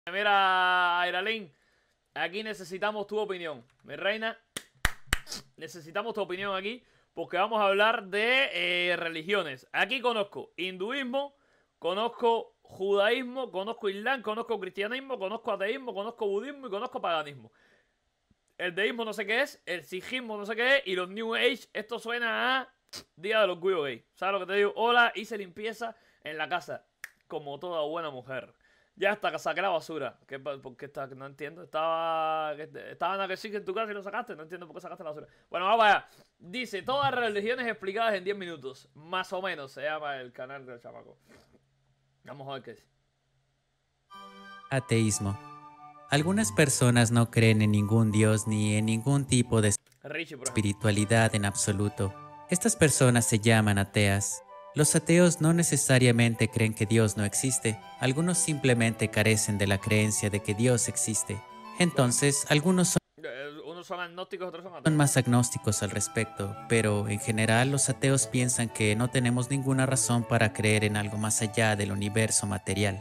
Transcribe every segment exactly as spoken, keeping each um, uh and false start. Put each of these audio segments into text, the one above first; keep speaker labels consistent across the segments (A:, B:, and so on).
A: Mira, Ayralín, aquí necesitamos tu opinión. Mi reina, necesitamos tu opinión aquí porque vamos a hablar de eh, religiones. Aquí conozco hinduismo, conozco judaísmo, conozco islam, conozco cristianismo, conozco ateísmo, conozco budismo y conozco paganismo. El deísmo no sé qué es, el sijismo no sé qué es y los New Age, esto suena a Día del Orgullo Gay. ¿Sabes lo que te digo? Hola, hice limpieza en la casa, como toda buena mujer. Ya hasta que saqué la basura. ¿Qué, ¿Por qué está? No entiendo. Estaba. Estaban a que sí que en tu casa y lo sacaste. No entiendo por qué sacaste la basura. Bueno, vamos allá. Dice: todas las religiones explicadas en diez minutos. Más o menos se llama el canal del chamaco. Vamos a ver qué es.
B: Ateísmo. Algunas personas no creen en ningún dios ni en ningún tipo de
A: Richie, por ejemplo.
B: espiritualidad en absoluto. Estas personas se llaman ateas. Los ateos no necesariamente creen que Dios no existe. Algunos simplemente carecen de la creencia de que Dios existe. Entonces, algunos son
A: Eh, Unos son agnósticos, otros son
B: son
A: ateos.
B: más agnósticos al respecto, pero en general los ateos piensan que no tenemos ninguna razón para creer en algo más allá del universo material.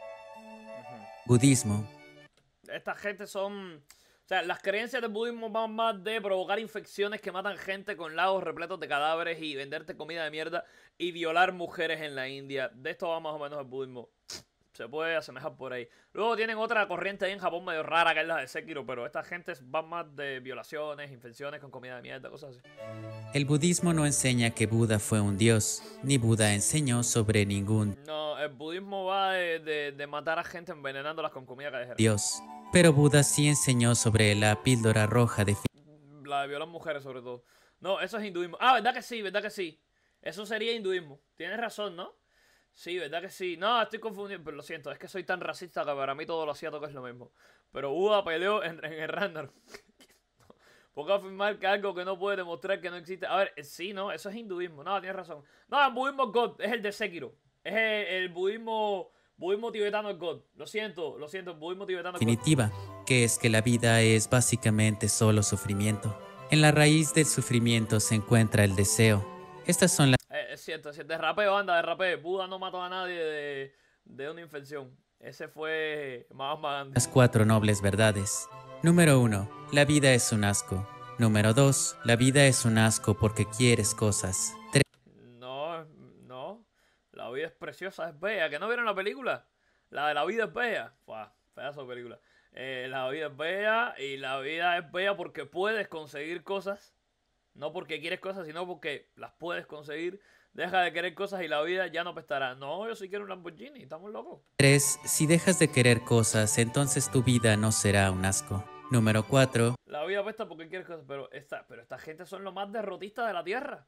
A: Ujú.
B: Budismo.
A: Esta gente son... O sea, las creencias del budismo van más de provocar infecciones que matan gente con lagos repletos de cadáveres y venderte comida de mierda y violar mujeres en la India. De esto va más o menos el budismo. Se puede asemejar por ahí. Luego tienen otra corriente ahí en Japón medio rara que es la de Sekiro, pero esta gente van más de violaciones, infecciones con comida de mierda, cosas así.
B: El budismo no enseña que Buda fue un dios, ni Buda enseñó sobre ningún
A: No, el budismo va de, de, de matar a gente envenenándolas con comida callejera.
B: dios, pero Buda sí enseñó sobre la píldora roja de
A: La de violar mujeres sobre todo. No, eso es hinduismo. Ah, ¿verdad que sí? ¿Verdad que sí? Eso sería hinduismo. Tienes razón, ¿no? Sí, ¿verdad que sí? No, estoy confundido, pero lo siento, es que soy tan racista que para mí todo lo asiático es lo mismo. Pero Buda peleó en, en el Ragnarok. ¿Por qué afirmar que algo que no puede demostrar que no existe? A ver, sí, no, eso es hinduismo. No, tienes razón. No, el budismo es God, es el de Sekiro. Es el, el budismo, budismo tibetano es God. Lo siento, lo siento, el budismo tibetano es God.
B: definitiva, que es que la vida es básicamente solo sufrimiento. En la raíz del sufrimiento se encuentra el deseo. Estas son las
A: Eh, es cierto, es cierto. De rapeo, anda, de rapeo. Buda no mató a nadie de, de una infección. Ese fue Mahatma Gandhi.
B: las cuatro nobles verdades. Número uno. La vida es un asco. Número dos. La vida es un asco porque quieres cosas. tres.
A: No, no. La vida es preciosa, es bella. ¿Que no vieron la película? La de la vida es bella. Fua, pedazo de película. Eh, la vida es bella y la vida es bella porque puedes conseguir cosas. No porque quieres cosas, sino porque las puedes conseguir. Deja de querer cosas y la vida ya no pestará. No, yo sí quiero un Lamborghini, estamos locos.
B: tres. Si dejas de querer cosas, entonces tu vida no será un asco. Número cuatro.
A: La vida apesta porque quieres cosas, pero esta, pero esta gente son los más derrotistas de la tierra.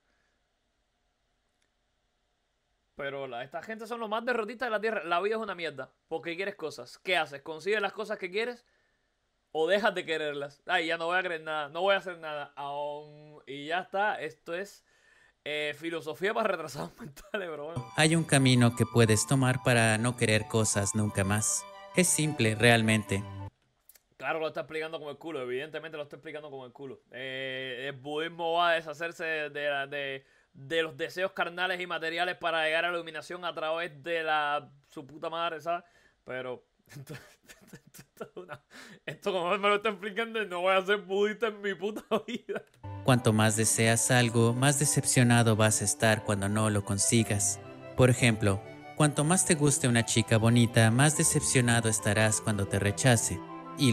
A: Pero la, esta gente son los más derrotistas de la tierra. La vida es una mierda porque quieres cosas. ¿Qué haces? ¿Consigues las cosas que quieres? ¿O dejas de quererlas? Ay, ya no voy a querer nada, no voy a hacer nada. Aún, y ya está, esto es eh, filosofía para retrasados mentales, pero bueno.
B: Hay un camino que puedes tomar para no querer cosas nunca más. Es simple, realmente.
A: Claro, lo está explicando como el culo, evidentemente lo está explicando como el culo. Eh, el budismo va a deshacerse de, la- de, de los deseos carnales y materiales para llegar a la iluminación a través de la su puta madre, ¿sabes? Pero esto, esto- esto es una- esto como él me lo está explicando, no voy a ser budista en mi puta vida.
B: Cuanto más deseas algo, más decepcionado vas a estar cuando no lo consigas. Por ejemplo, cuanto más te guste una chica bonita, más decepcionado estarás cuando te rechace. Y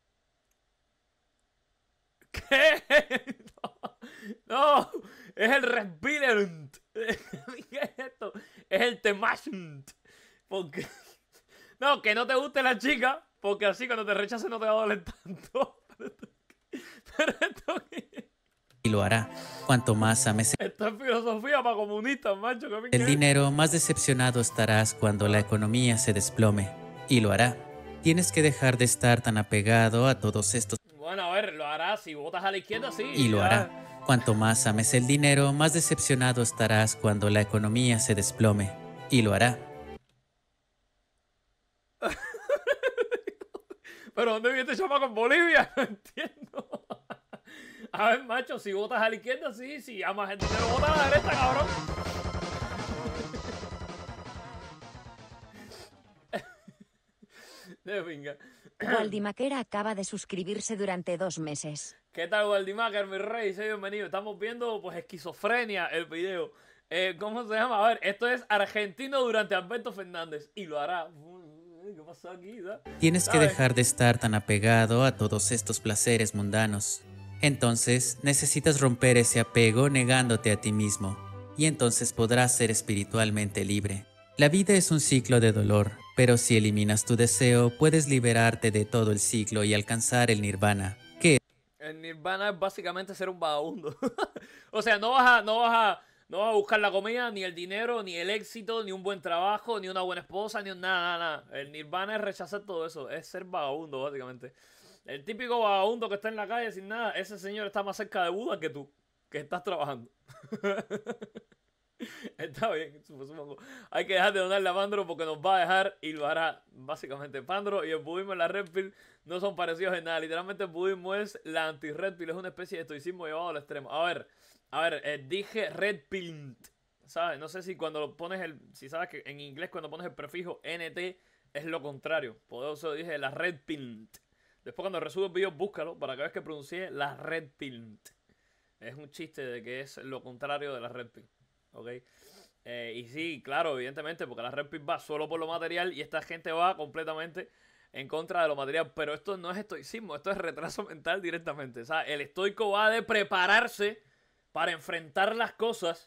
A: ¿Qué? No, no, es el Respirant. ¿Qué es esto? Es el Temashant. Porque. No, que no te guste la chica, porque así cuando te rechace no te va a doler tanto. Pero esto qué?
B: y lo hará. Cuanto más ames
A: Esto es filosofía para comunistas, macho. ¿Qué
B: el
A: pinche es?
B: dinero, más decepcionado estarás cuando la economía se desplome. Y lo hará. Tienes que dejar de estar tan apegado a todos estos.
A: Bueno, a ver, lo hará. Si votas a la izquierda, sí.
B: Y lo
A: ya.
B: hará. Cuanto más ames el dinero, más decepcionado estarás cuando la economía se desplome. Y lo hará.
A: Pero ¿dónde vive este chamaco en Bolivia? No entiendo. A ver, macho, si votas a la izquierda, sí. Si amas el dinero, vota a la derecha, cabrón. Venga.
C: Waldimaker acaba de suscribirse durante dos meses.
A: ¿Qué tal, Waldimaker, mi rey? Soy bienvenido. Estamos viendo, pues, esquizofrenia, el video. Eh, ¿Cómo se llama? A ver, esto es argentino durante Alberto Fernández. Y lo hará. ¿Qué pasó aquí? ¿Sabes?
B: Tienes que dejar de estar tan apegado a todos estos placeres mundanos. Entonces, necesitas romper ese apego negándote a ti mismo. Y entonces podrás ser espiritualmente libre. La vida es un ciclo de dolor, pero si eliminas tu deseo, puedes liberarte de todo el ciclo y alcanzar el nirvana. ¿Qué?
A: El nirvana es básicamente ser un vagabundo. O sea, no vas a, no vas a, no vas a buscar la comida, ni el dinero, ni el éxito, ni un buen trabajo, ni una buena esposa, ni un nada, nada, nada. El nirvana es rechazar todo eso, es ser vagabundo, básicamente. El típico vagabundo que está en la calle sin nada, ese señor está más cerca de Buda que tú, que estás trabajando. Está bien, supongo. Hay que dejar de donarle a Pandro porque nos va a dejar y lo hará. Básicamente, Pandro y el budismo y la Red Pill no son parecidos en nada. Literalmente, el budismo es la anti-Red Pill, es una especie de estoicismo llevado al extremo. A ver, a ver, eh, dije Red Pill, ¿sabes? No sé si cuando lo pones el. Si sabes que en inglés, cuando pones el prefijo N T es lo contrario. Por eso dije la Red Pill. Después, cuando resubo el video, búscalo para que veas que pronuncié la Red Pill. Es un chiste de que es lo contrario de la Red Pill. ¿Ok? Eh, y sí, claro, evidentemente, porque la Red Pill va solo por lo material y esta gente va completamente en contra de lo material. Pero esto no es estoicismo, esto es retraso mental directamente. O sea, el estoico va de prepararse para enfrentar las cosas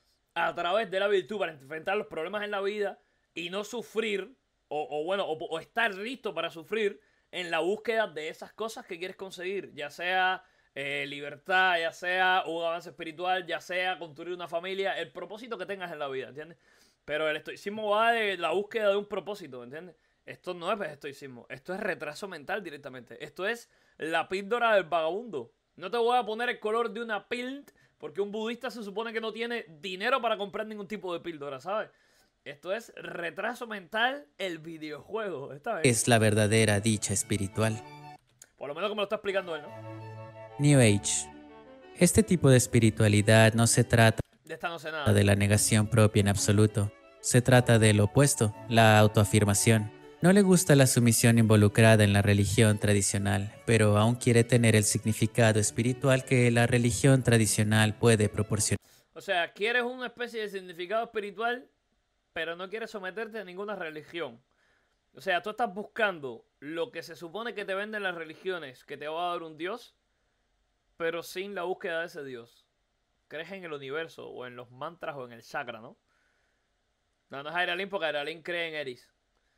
A: a través de la virtud, para enfrentar los problemas en la vida y no sufrir, o, o bueno, o, o estar listo para sufrir en la búsqueda de esas cosas que quieres conseguir, ya sea Eh, libertad, ya sea un avance espiritual, ya sea construir una familia, el propósito que tengas en la vida, ¿entiendes? Pero el estoicismo va de la búsqueda de un propósito, ¿entiendes? Esto no es estoicismo, esto es retraso mental directamente. Esto es la píldora del vagabundo. No te voy a poner el color de una píldora porque un budista se supone que no tiene dinero para comprar ningún tipo de píldora, ¿sabes? Esto es retraso mental, el videojuego. Esta vez.
B: Es la verdadera dicha espiritual.
A: Por lo menos como lo está explicando él, ¿no?
B: New Age. Este tipo de espiritualidad no se trata
A: De esta no sé nada.
B: de la negación propia en absoluto. Se trata del opuesto, la autoafirmación. No le gusta la sumisión involucrada en la religión tradicional, pero aún quiere tener el significado espiritual que la religión tradicional puede proporcionar.
A: O sea, quieres una especie de significado espiritual, pero no quieres someterte a ninguna religión. O sea, tú estás buscando lo que se supone que te venden las religiones, que te va a dar un Dios, pero sin la búsqueda de ese Dios. Crees en el universo, o en los mantras, o en el chakra, ¿no? No, no es Airalin, porque Airalin cree en Eris.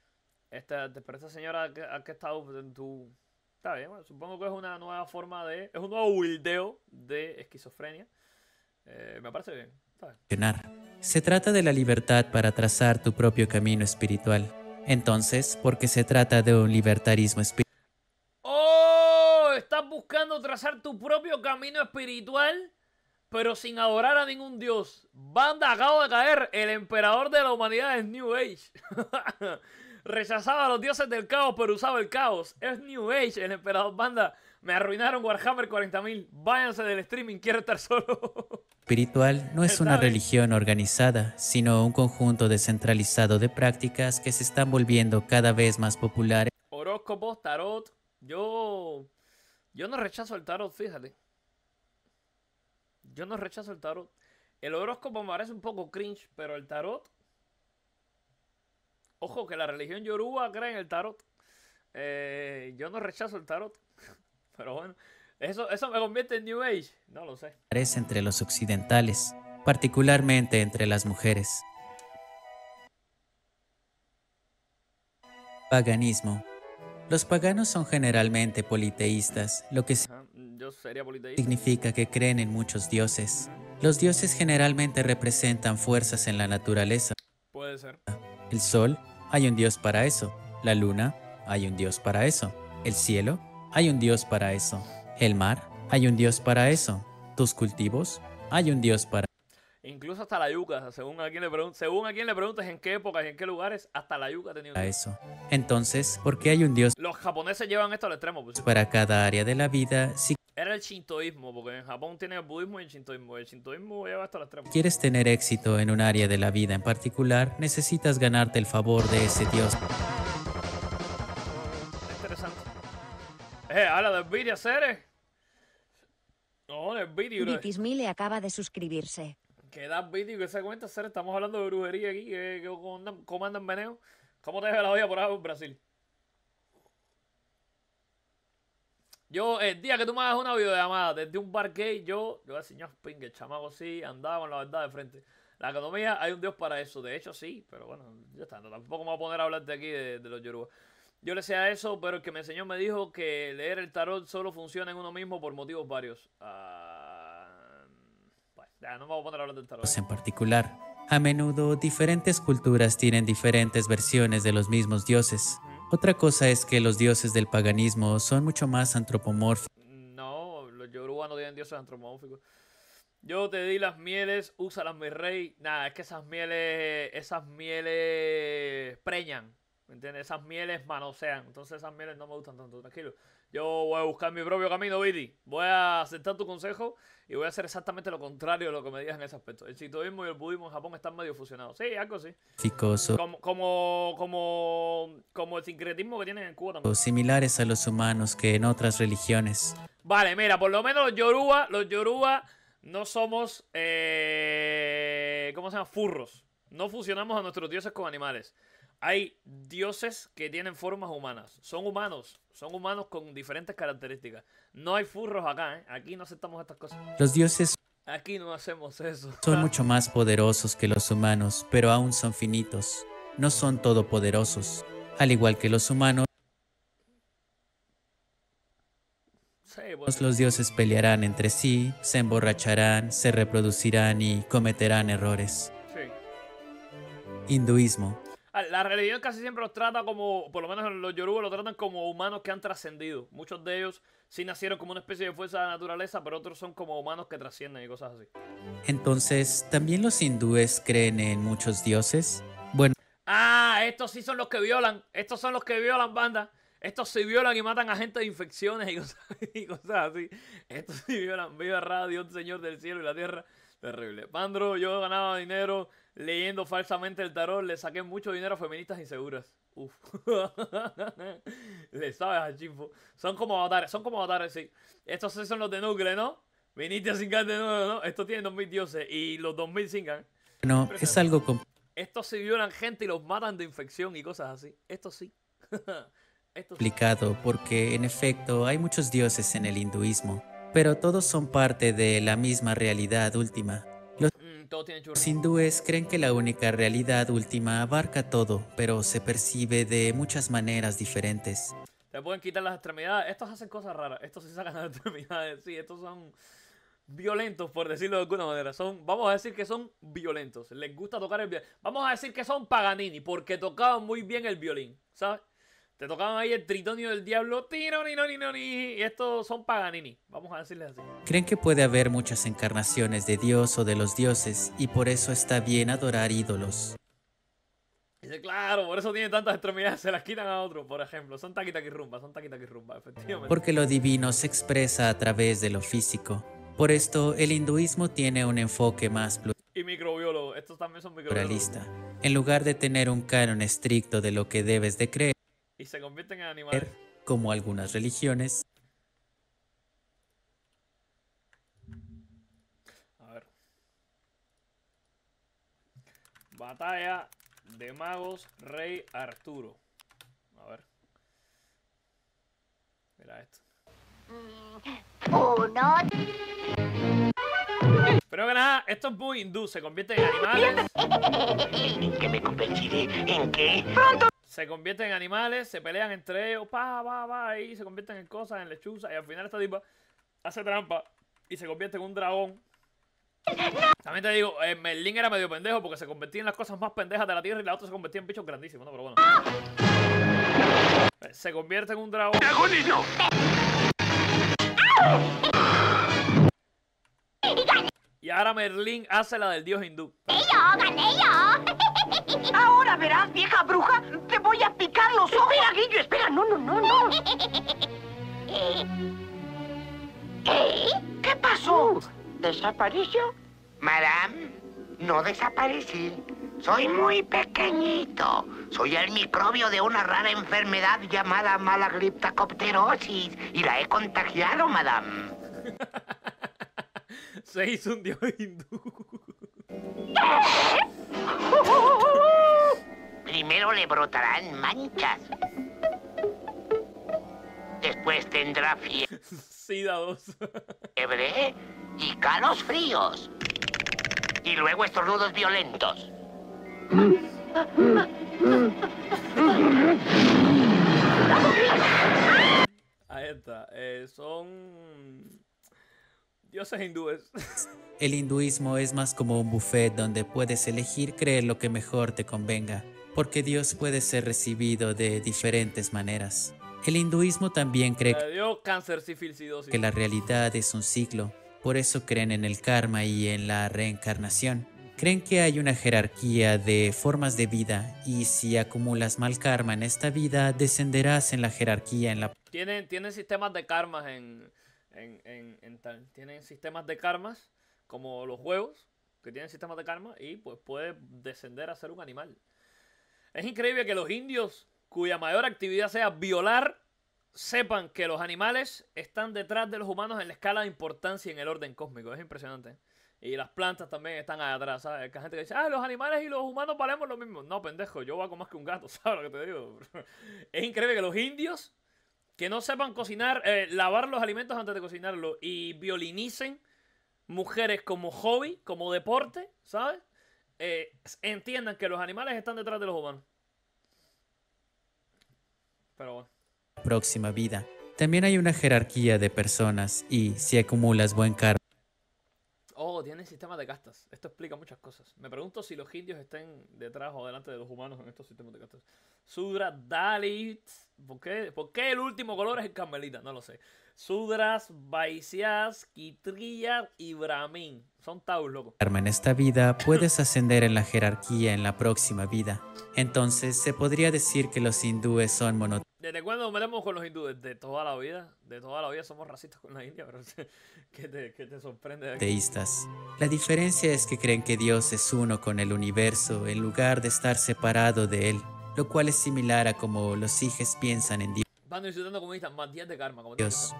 A: Esta, pero esta señora que ha estado en tu... Está bien, bueno, supongo que es una nueva forma de... Es un nuevo buildeo de esquizofrenia. Eh, me parece bien. Está bien.
B: Se trata de la libertad para trazar tu propio camino espiritual. Entonces, porque se trata de un libertarismo espiritual.
A: Estás buscando trazar tu propio camino espiritual, pero sin adorar a ningún dios. Banda, acabo de caer. El emperador de la humanidad es New Age. Rechazaba a los dioses del caos, pero usaba el caos. Es New Age, el emperador. Banda, me arruinaron Warhammer cuarenta mil. Váyanse del streaming, quiero estar solo.
B: Espiritual no es una religión organizada, sino un conjunto descentralizado de prácticas que se están volviendo cada vez más populares.
A: Horóscopos, tarot. Yo... Yo no rechazo el tarot, fíjate. Yo no rechazo el tarot. El horóscopo me parece un poco cringe, pero el tarot... Ojo, que la religión yoruba cree en el tarot. Eh, yo no rechazo el tarot. Pero bueno, ¿eso, ¿eso me convierte en New Age? No lo sé.
B: Entre los occidentales, particularmente entre las mujeres. Paganismo. Los paganos son generalmente politeístas, lo que
A: Ajá, yo sería politeísta.
B: significa que creen en muchos dioses. Los dioses generalmente representan fuerzas en la naturaleza.
A: Puede ser.
B: El sol, hay un dios para eso. La luna, hay un dios para eso. El cielo, hay un dios para eso. El mar, hay un dios para eso. Tus cultivos, hay un dios para
A: Incluso hasta la yuca, según a quien le preguntes, según a quien le preguntes en qué épocas y en qué lugares, hasta la yuca tenía un dios.
B: eso. Entonces, ¿por qué hay un dios
A: Los japoneses llevan esto al extremo, pues.
B: para cada área de la vida? Si
A: Era el shintoísmo, porque en Japón tiene el budismo y el shintoísmo. El shintoísmo lleva esto al extremo.
B: quieres tener éxito en un área de la vida en particular, necesitas ganarte el favor de ese dios.
A: Eh, habla de Nvidia, Ceres. No, de Nvidia, bro.
C: Vitismile acaba de suscribirse.
A: ¿Qué da Nvidia? ¿Qué se cuenta, Ceres? Estamos hablando de brujería aquí. ¿Qué, qué, cómo, andan, ¿Cómo andan veneno? ¿Cómo te deja la olla por ahí en Brasil? Yo, el día que tú me hagas una videollamada desde un bar gay, yo, yo voy a enseñar ping, el chamaco sí, andaba con la verdad de frente. La economía, hay un Dios para eso. De hecho, sí, pero bueno, ya está. No, tampoco me voy a poner a hablar de aquí de, de los yorubas. Yo le decía eso, pero el que me enseñó me dijo que leer el tarot solo funciona en uno mismo por motivos varios. Uh, bueno, ya no me voy a poner a hablar del tarot.
B: En particular, a menudo diferentes culturas tienen diferentes versiones de los mismos dioses. Otra cosa es que los dioses del paganismo son mucho más antropomórficos.
A: No, los yorubas no tienen dioses antropomórficos. Yo te di las mieles, úsalas, mi rey. Nada, es que esas mieles, esas mieles preñan, ¿me entiendes? Esas mieles manosean, entonces esas mieles no me gustan tanto, tranquilo. Yo voy a buscar mi propio camino, Viti. Voy a aceptar tu consejo y voy a hacer exactamente lo contrario de lo que me digas en ese aspecto. El shintoísmo y el budismo en Japón están medio fusionados. Sí, algo así. Como, como, como, como el sincretismo que tienen en Cuba también.
B: Similares a los humanos que en otras religiones.
A: Vale, mira, por lo menos los yoruba, los yoruba no somos, eh, ¿cómo se llama? Furros. No fusionamos a nuestros dioses con animales. Hay dioses que tienen formas humanas. Son humanos. Son humanos con diferentes características. No hay furros acá, ¿eh? Aquí no aceptamos estas cosas.
B: Los dioses
A: Aquí no hacemos eso.
B: son mucho más poderosos que los humanos, pero aún son finitos. No son todopoderosos. Al igual que los humanos,
A: Sí, pues,
B: los dioses pelearán entre sí, se emborracharán, se reproducirán y cometerán errores.
A: sí.
B: Hinduismo.
A: Ah, la religión casi siempre los trata como, por lo menos los yorubas los tratan como humanos que han trascendido. Muchos de ellos sí nacieron como una especie de fuerza de la naturaleza, pero otros son como humanos que trascienden y cosas así.
B: Entonces, ¿también los hindúes creen en muchos dioses? Bueno,
A: Ah, estos sí son los que violan. Estos son los que violan, banda. Estos sí violan y matan a gente de infecciones y cosas, y cosas así. Estos sí violan. Viva Ra, Dios Señor del cielo y la tierra. Terrible. Pandro, yo ganaba dinero leyendo falsamente el tarot. Le saqué mucho dinero a feministas inseguras. Uf. Le sabes al chimpo. Son como avatares, son como avatares, sí. Estos sí son los de Nucle, ¿no? Viniste a cingar de nuevo, ¿no? Estos tienen dos mil dioses y los dos mil cingan.
B: no, es algo complicado.
A: Estos sí violan gente y los matan de infección y cosas así. Estos sí. Estos sí.
B: complicado porque en efecto hay muchos dioses en el hinduismo, pero todos son parte de la misma realidad última. Los
A: Mm, todos tienen churros.
B: hindúes creen que la única realidad última abarca todo, pero se percibe de muchas maneras diferentes.
A: Te pueden quitar las extremidades. Estos hacen cosas raras. Estos sí sacan las extremidades. Sí, estos son violentos, por decirlo de alguna manera. Son, vamos a decir que son violentos. Les gusta tocar el violín. Vamos a decir que son Paganini, porque tocaban muy bien el violín, ¿sabes? Te tocaban ahí el tritonio del diablo. Y estos son Paganini. Vamos a decirles así.
B: Creen que puede haber muchas encarnaciones de Dios o de los dioses y por eso está bien adorar ídolos.
A: Dice, claro, por eso tienen tantas extremidades. Se las quitan a otro, por ejemplo. Son taquitaquirrumba, son taquitaquirrumba, efectivamente.
B: Porque lo divino se expresa a través de lo físico. Por esto, el hinduismo tiene un enfoque más
A: Y microbiólogos. Estos también son microbiólogos.
B: pluralista. En lugar de tener un canon estricto de lo que debes de creer,
A: Y se convierten en animales.
B: como algunas religiones,
A: A ver. Batalla de magos, rey Arturo. A ver. Mira esto.
D: Uno.
A: Pero que nada, esto es muy hindú. Se convierten en animales.
D: ¿En qué me convertiré? ¿En qué?
A: Se convierten en animales. Se pelean entre ellos. Pa, pa, pa. Y se convierten en cosas, en lechuzas. Y al final esta tipa hace trampa. Y se convierte en un dragón. También te digo, eh, Merlín era medio pendejo porque se convertía en las cosas más pendejas de la tierra y la otra se convertía en bichos grandísimos, ¿no? Pero bueno. Eh, Se convierte en un dragón.
D: ¡Dragones no!
A: Y ahora Merlín hace la del dios hindú.
D: ¡Yo, gané yo! Ahora verás, vieja bruja, te voy a picar los ojos. Espera, Guillo, espera, no, no, no, no. ¿Eh? ¿Eh? ¿Qué pasó? ¿Desapareció?
E: Madame, no desaparecí.
D: Soy muy pequeñito. Soy el microbio de una rara enfermedad llamada malagriptacopterosis. Y la he contagiado, madame.
A: Se hizo un dios hindú.
D: Primero le brotarán manchas. Después tendrá
A: Sida dos.
D: fiebre y calos fríos. Y luego estornudos violentos.
A: Ahí está. Eh, son dioses hindúes.
B: El hinduismo es más como un buffet donde puedes elegir creer lo que mejor te convenga, porque Dios puede ser recibido de diferentes maneras. El hinduismo también cree
A: Le dio cáncer, sífilis y dosis.
B: que la realidad es un ciclo, por eso creen en el karma y en la reencarnación. Creen que hay una jerarquía de formas de vida y si acumulas mal karma en esta vida, descenderás en la jerarquía en la
A: Tienen, tienen sistemas de karmas en, en, en, en tal. Tienen sistemas de karmas como los huevos, que tienen sistemas de karma y pues puede descender a ser un animal. Es increíble que los indios, cuya mayor actividad sea violar, sepan que los animales están detrás de los humanos en la escala de importancia en el orden cósmico. Es impresionante. Y las plantas también están allá atrás, ¿sabes? Que hay gente que dice, ah, los animales y los humanos valemos lo mismo. No, pendejo, yo valgo más que un gato, ¿sabes lo que te digo? Es increíble que los indios, que no sepan cocinar, eh, lavar los alimentos antes de cocinarlos y violinicen mujeres como hobby, como deporte, ¿sabes? Eh, entiendan que los animales están detrás de los humanos. Pero bueno.
B: próxima vida. También hay una jerarquía de personas y si acumulas buen karma,
A: Oh, tienen sistemas de castas. Esto explica muchas cosas. Me pregunto si los indios estén detrás o delante de los humanos en estos sistemas de castas. Sudra, Dalit. ¿Por qué? ¿Por qué el último color es el carmelita? No lo sé. Sudras, Vaisyas, Kitriyas y Brahmin. Son taus, loco.
B: en esta vida, puedes ascender en la jerarquía en la próxima vida. Entonces, se podría decir que los hindúes son
A: ¿Desde cuándo nos metemos con los hindúes? De toda la vida. De toda la vida somos racistas con la India, pero ¿qué te, qué te sorprende de aquí?
B: monoteístas. La diferencia es que creen que Dios es uno con el universo en lugar de estar separado de él, lo cual es similar a como los sijes piensan en
A: Van insultando comunistas, más diez de karma. Como
B: Dios.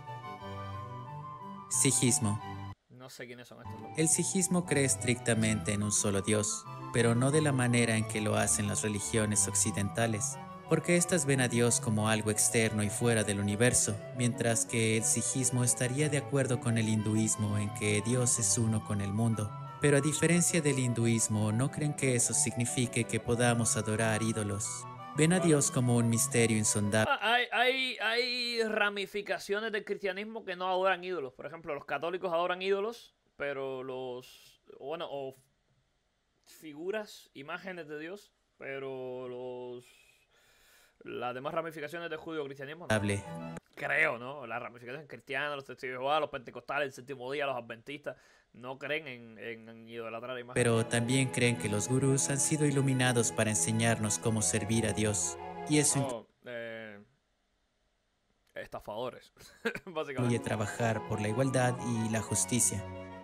B: Sijismo.
A: No sé quiénes son estos locos.
B: El sijismo cree estrictamente en un solo Dios, pero no de la manera en que lo hacen las religiones occidentales, porque éstas ven a Dios como algo externo y fuera del universo, mientras que el sijismo estaría de acuerdo con el hinduismo en que Dios es uno con el mundo. Pero a diferencia del hinduismo, no creen que eso signifique que podamos adorar ídolos. Ven a Dios como un misterio insondable.
A: Ah, hay, hay, hay ramificaciones del cristianismo que no adoran ídolos. Por ejemplo, los católicos adoran ídolos, pero los... Bueno, o figuras, imágenes de Dios, pero los... Las demás ramificaciones del judío-cristianismo no. Creo, ¿no? Las ramificaciones cristianas, los testigos de Jehová, los pentecostales, el séptimo día, los adventistas, no creen en, en, en idolatrar imágenes.
B: Pero también creen que los gurús han sido iluminados para enseñarnos cómo servir a Dios. Y eso
A: Oh, eh, estafadores, básicamente.
B: incluye trabajar por la igualdad y la justicia.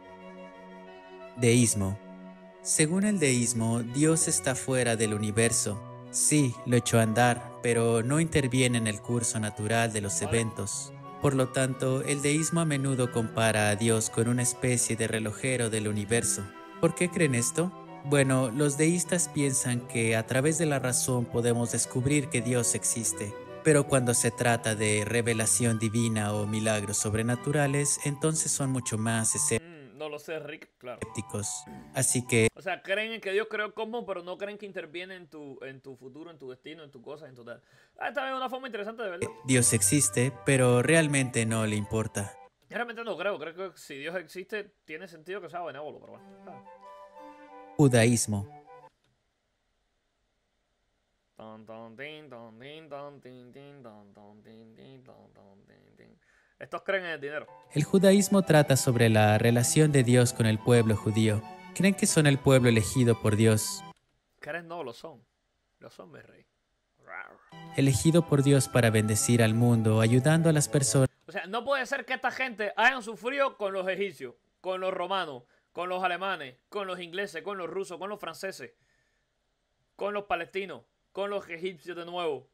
B: Deísmo. Según el deísmo, Dios está fuera del universo. Sí, lo echó a andar, pero no interviene en el curso natural de los eventos. Por lo tanto, el deísmo a menudo compara a Dios con una especie de relojero del universo. ¿Por qué creen esto? Bueno, los deístas piensan que a través de la razón podemos descubrir que Dios existe. Pero cuando se trata de revelación divina o milagros sobrenaturales, entonces son mucho más
A: Mm, no lo sé, Rick, claro.
B: escépticos. Así que
A: O sea, creen en que Dios creó el cosmos, pero no creen que interviene en tu, en tu futuro, en tu destino, en tu cosa, en tu tal. Ah, esta es una forma interesante de verlo.
B: Dios existe, pero realmente no le importa.
A: Yo realmente no creo. Creo que si Dios existe, tiene sentido que sea benévolo, pero bueno. Ah.
B: Judaísmo.
A: Ton, ton, tin, ton, tin, ton, tin, tin, ton, ton, tin, tin, ton, ton, tin, tin. Estos creen en el dinero.
B: El judaísmo trata sobre la relación de Dios con el pueblo judío. Creen que son el pueblo elegido por Dios,
A: ¿Creen? No, lo son. Lo son, mi rey. Rar.
B: elegido por Dios para bendecir al mundo, ayudando a las personas
A: O sea, no puede ser que esta gente hayan sufrido con los egipcios, con los romanos, con los alemanes, con los ingleses, con los rusos, con los franceses. con los palestinos, con los egipcios de nuevo,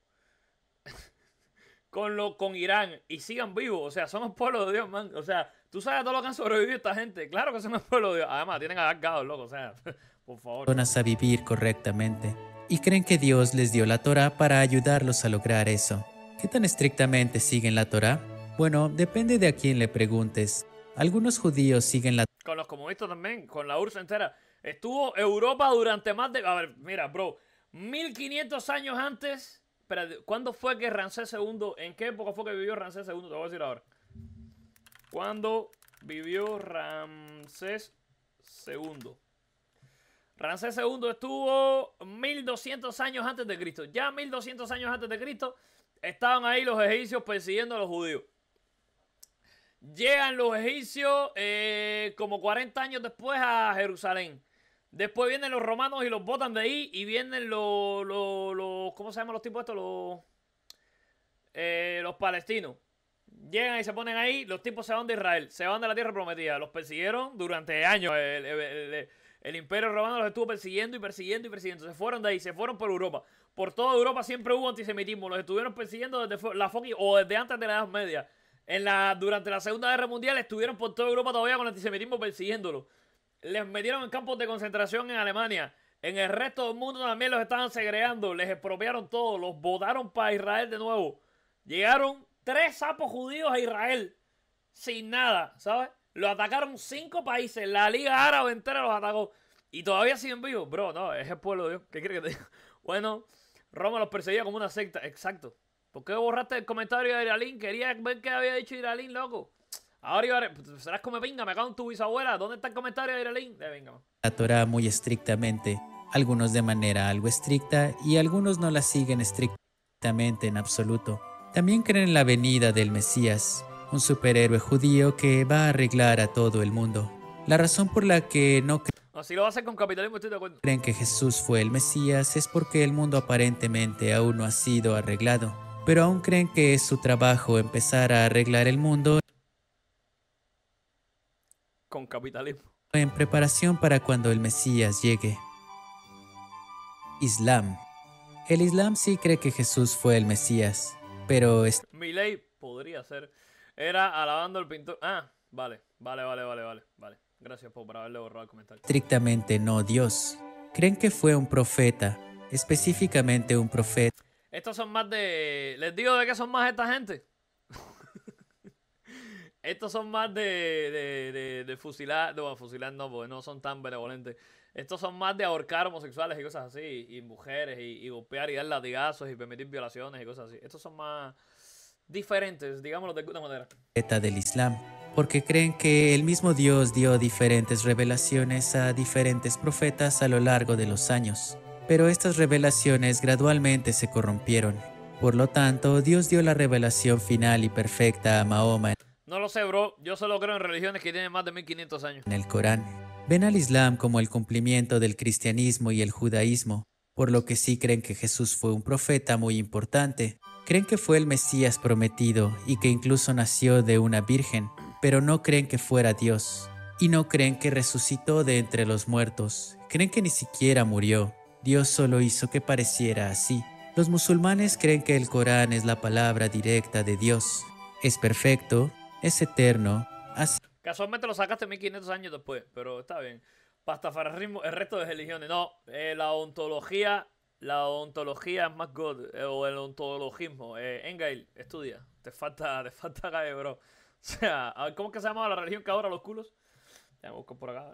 A: con, lo, con Irán, y sigan vivos. O sea, son el pueblo de Dios, man. O sea, tú sabes todo lo que han sobrevivido esta gente. Claro que son el pueblo de Dios. Además, tienen alargados, loco. O sea, por favor.
B: Personas a vivir correctamente y creen que Dios les dio la Torá para ayudarlos a lograr eso. ¿Qué tan estrictamente siguen la Torá? Bueno, depende de a quién le preguntes. Algunos judíos siguen la
A: Con los comunistas también, con la U R S S entera. Estuvo Europa durante más de... A ver, mira, bro. mil quinientos años antes... Espera, ¿cuándo fue que Ramsés segundo... ¿En qué época fue que vivió Ramsés segundo? Te voy a decir ahora. ¿Cuándo vivió Ramsés segundo? Ramsés segundo estuvo mil doscientos años antes de Cristo. Ya mil doscientos años antes de Cristo estaban ahí los egipcios persiguiendo a los judíos. Llegan los egipcios eh, como cuarenta años después a Jerusalén. Después vienen los romanos y los botan de ahí. Y vienen los, los, los ¿cómo se llaman los tipos estos? Los, eh, los palestinos. Llegan y se ponen ahí. Los tipos se van de Israel. Se van de la tierra prometida. Los persiguieron durante años. El, el, el, el, el imperio romano los estuvo persiguiendo y persiguiendo y persiguiendo. Se fueron de ahí. Se fueron por Europa. Por toda Europa siempre hubo antisemitismo. Los estuvieron persiguiendo desde la fucking, o desde antes de la Edad Media. En la, durante la Segunda Guerra Mundial estuvieron por toda Europa todavía con el antisemitismo persiguiéndolo. Les metieron en campos de concentración en Alemania. En el resto del mundo también los estaban segregando. Les expropiaron todo. Los botaron para Israel de nuevo. Llegaron tres sapos judíos a Israel. Sin nada, ¿sabes? Los atacaron cinco países. La Liga Árabe entera los atacó. Y todavía siguen vivos. Bro, no, es el pueblo de Dios. ¿Qué quieres que te diga? Bueno, Roma los perseguía como una secta. Exacto. ¿Por qué borraste el comentario de Iralín? Quería ver qué había dicho Iralín, loco. Ahora iba a... ¿Serás come pinga? Me cago en tu bisabuela. ¿Dónde está el comentario de Iralín? Eh, venga, man.
B: La Torá muy estrictamente, algunos de manera algo estricta y algunos no la siguen estrictamente en absoluto. También creen en la venida del Mesías, un superhéroe judío que va a arreglar a todo el mundo. La razón por la que no
A: No, si lo va a hacer con capitalismo estoy de acuerdo.
B: creen que Jesús fue el Mesías es porque el mundo aparentemente aún no ha sido arreglado, pero aún creen que es su trabajo empezar a arreglar el mundo
A: Con capitalismo.
B: en preparación para cuando el Mesías llegue. Islam. El Islam sí cree que Jesús fue el Mesías, pero
A: Milei podría ser. Era alabando al pintor. Ah, vale, vale, vale, vale, vale, vale. Gracias por haberle borrado el comentario.
B: estrictamente no Dios. Creen que fue un profeta, específicamente un profeta
A: Estos son más de... Les digo de qué son más esta gente. Estos son más de, de, de, de fusilar. No, fusilar no, porque no son tan benevolentes. Estos son más de ahorcar homosexuales y cosas así. Y, y mujeres, y, y golpear y dar latigazos y permitir violaciones y cosas así. Estos son más diferentes, digámoslo de alguna manera.
B: del Islam, porque creen que el mismo Dios dio diferentes revelaciones a diferentes profetas a lo largo de los años. Pero estas revelaciones gradualmente se corrompieron. Por lo tanto, Dios dio la revelación final y perfecta a Mahoma
A: No lo sé, bro. Yo solo creo en religiones que tienen más de mil quinientos años.
B: en el Corán. Ven al Islam como el cumplimiento del cristianismo y el judaísmo, por lo que sí creen que Jesús fue un profeta muy importante. Creen que fue el Mesías prometido y que incluso nació de una virgen, pero no creen que fuera Dios. Y no creen que resucitó de entre los muertos. Creen que ni siquiera murió. Dios solo hizo que pareciera así. Los musulmanes creen que el Corán es la palabra directa de Dios. Es perfecto, es eterno, así
A: Casualmente lo sacaste mil quinientos años después, pero está bien. Pastafarismo, el resto de religiones. No, eh, la ontología, la ontología es más God, eh, o el ontologismo. Eh, Engail, estudia. Te falta, te falta calle, bro. O sea, a ver, ¿cómo es que se llama la religión que adora los culos? Ya busco por acá, a ver.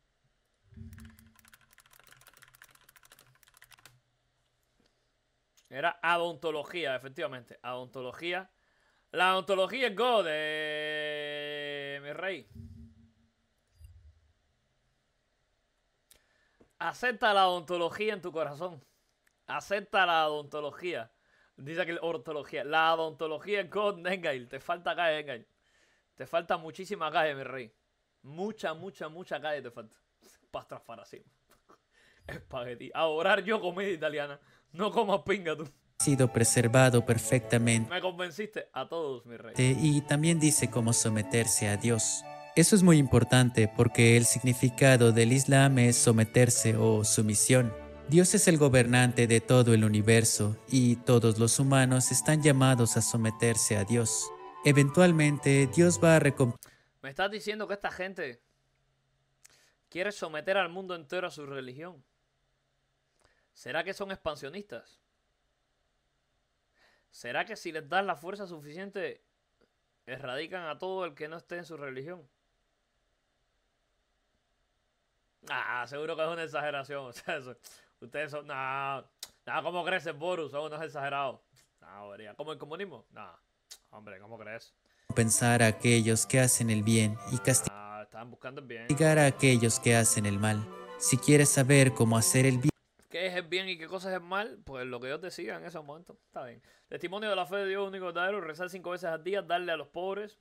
A: Era adontología, efectivamente. Adontología. La ontología es God, eh, mi rey. Acepta la odontología en tu corazón. Acepta la odontología. Dice que ortología. La odontología es God, Nengail. Te falta calle, Nengail. Te falta muchísima calle, mi rey. Mucha, mucha, mucha calle te falta. Pastrafaracismo. Espagueti. A orar yo comida italiana. No comas pinga tú.
B: ha sido preservado perfectamente.
A: Me convenciste a todos, mi rey.
B: Y también dice cómo someterse a Dios. Eso es muy importante porque el significado del Islam es someterse o sumisión. Dios es el gobernante de todo el universo y todos los humanos están llamados a someterse a Dios. Eventualmente, Dios va a recompensar.
A: Me estás diciendo que esta gente quiere someter al mundo entero a su religión. ¿Será que son expansionistas? ¿Será que si les das la fuerza suficiente, erradican a todo el que no esté en su religión? Ah, seguro que es una exageración. O sea, eso, ustedes son... No, no, ¿cómo crees, Boru? Son unos exagerados. No, vería. ¿Como el comunismo? No, hombre, ¿cómo crees?
B: Pensar a aquellos que hacen el bien y castigar
A: Ah, estaban buscando el bien.
B: a aquellos que hacen el mal. Si quieres saber cómo hacer el bien,
A: ¿Qué es el bien y qué cosa es el mal? Pues lo que Dios decida en ese momento. Está bien. Testimonio de la fe de Dios único verdadero. Rezar cinco veces al día. Darle a los pobres.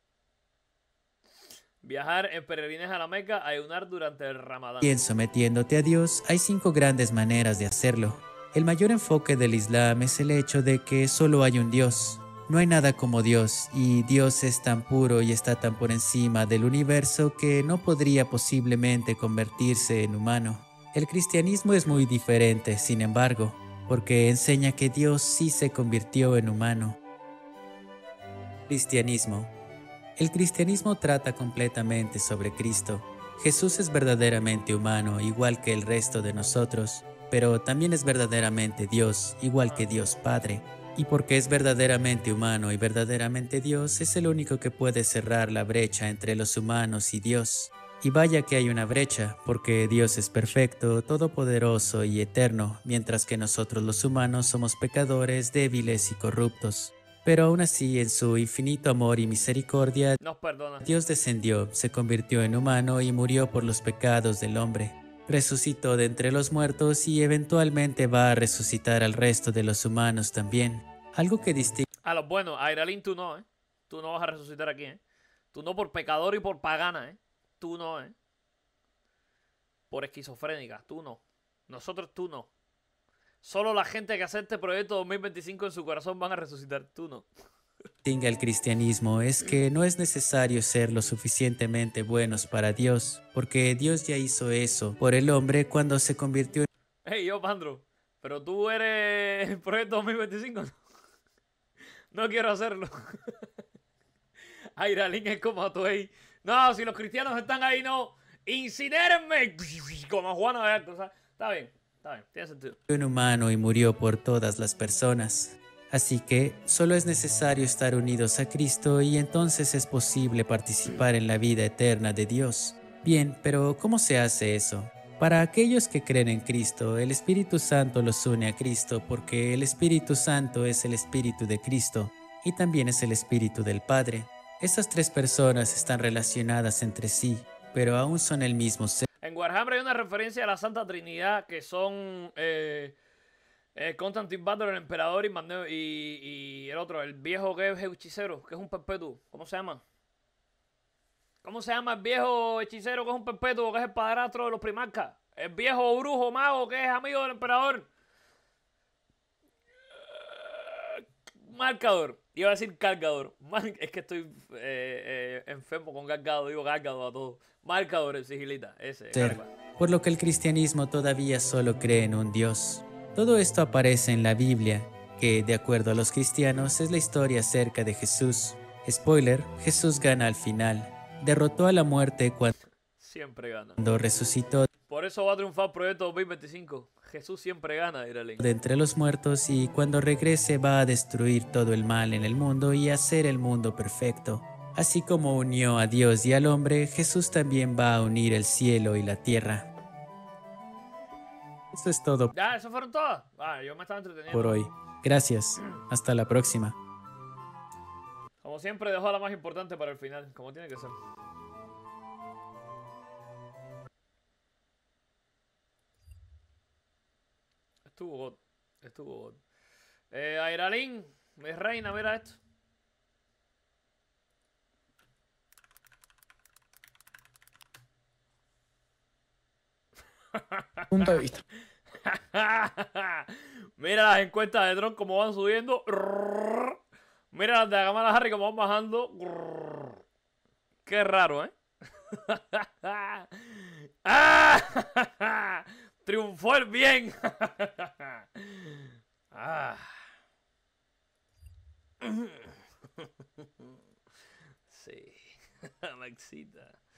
A: Viajar en peregrinaje a la Meca. Ayunar durante el Ramadán.
B: bien sometiéndote a Dios, hay cinco grandes maneras de hacerlo. El mayor enfoque del Islam es el hecho de que solo hay un Dios. No hay nada como Dios, y Dios es tan puro y está tan por encima del universo que no podría posiblemente convertirse en humano. El cristianismo es muy diferente, sin embargo, porque enseña que Dios sí se convirtió en humano. Cristianismo. El cristianismo trata completamente sobre Cristo. Jesús es verdaderamente humano, igual que el resto de nosotros, pero también es verdaderamente Dios, igual que Dios Padre. Y porque es verdaderamente humano y verdaderamente Dios, es el único que puede cerrar la brecha entre los humanos y Dios. Y vaya que hay una brecha, porque Dios es perfecto, todopoderoso y eterno, mientras que nosotros los humanos somos pecadores, débiles y corruptos. Pero aún así, en su infinito amor y misericordia,
A: Nos perdona.
B: Dios descendió, se convirtió en humano y murió por los pecados del hombre. Resucitó de entre los muertos y eventualmente va a resucitar al resto de los humanos también. Algo que distingue
A: A los buenos. A Iralín tú no, ¿eh? Tú no vas a resucitar aquí, ¿eh? Tú no por pecador y por pagana, ¿eh? Tú no, ¿eh? Por esquizofrénica. Tú no. Nosotros tú no. Solo la gente que acepte Proyecto dos mil veinticinco en su corazón van a resucitar. Tú no.
B: al cristianismo es que no es necesario ser lo suficientemente buenos para Dios, porque Dios ya hizo eso por el hombre cuando se convirtió en
A: Hey, yo, Pandro. Pero tú eres el Proyecto dos mil veinticinco. No, no quiero hacerlo. Iralín es como tú ahí. No, si los cristianos están ahí, no. ¡Incinérenme! Como Juana de Arco. O sea, está bien, está bien, tiene sentido.
B: un humano y murió por todas las personas. Así que solo es necesario estar unidos a Cristo y entonces es posible participar en la vida eterna de Dios. Bien, pero ¿cómo se hace eso? Para aquellos que creen en Cristo, el Espíritu Santo los une a Cristo porque el Espíritu Santo es el Espíritu de Cristo y también es el Espíritu del Padre. Estas tres personas están relacionadas entre sí, pero aún son el mismo ser.
A: En Warhammer hay una referencia a la Santa Trinidad que son eh, eh, Constantine Battle, el emperador y, Magneo, y, y el otro, el viejo que es hechicero, que es un perpetuo. ¿Cómo se llama? ¿Cómo se llama el viejo hechicero que es un perpetuo, que es el padrastro de los primarcas? El viejo brujo mago que es amigo del emperador. Marcador. Iba a decir cargador. Mar es que estoy eh, eh, enfermo con cargado. Digo cargado a todo. Marcador, el sigilita. Ese.
B: Ser, por lo que el cristianismo todavía solo cree en un Dios. Todo esto aparece en la Biblia, que, de acuerdo a los cristianos, es la historia acerca de Jesús. Spoiler, Jesús gana al final. Derrotó a la muerte cuando
A: siempre gana.
B: resucitó
A: Por eso va a triunfar Proyecto dos mil veinticinco. Jesús siempre gana, Iralín.
B: de entre los muertos y cuando regrese va a destruir todo el mal en el mundo y hacer el mundo perfecto. Así como unió a Dios y al hombre, Jesús también va a unir el cielo y la tierra. Eso es todo
A: Ya, ¿eso fueron todas? Ah, yo me estaba entreteniendo.
B: por hoy. Gracias. Hasta la próxima.
A: Como siempre, dejó la más importante para el final, como tiene que ser. Estuvo God. Estuvo God. Eh, Airalín, mi reina, mira esto.
E: Punto de vista.
A: Mira las encuestas de Trump como van subiendo. Mira las de Kamala Harris como van bajando. Qué raro, ¿eh? Triunfó el bien. Ah. Sí, Alexita.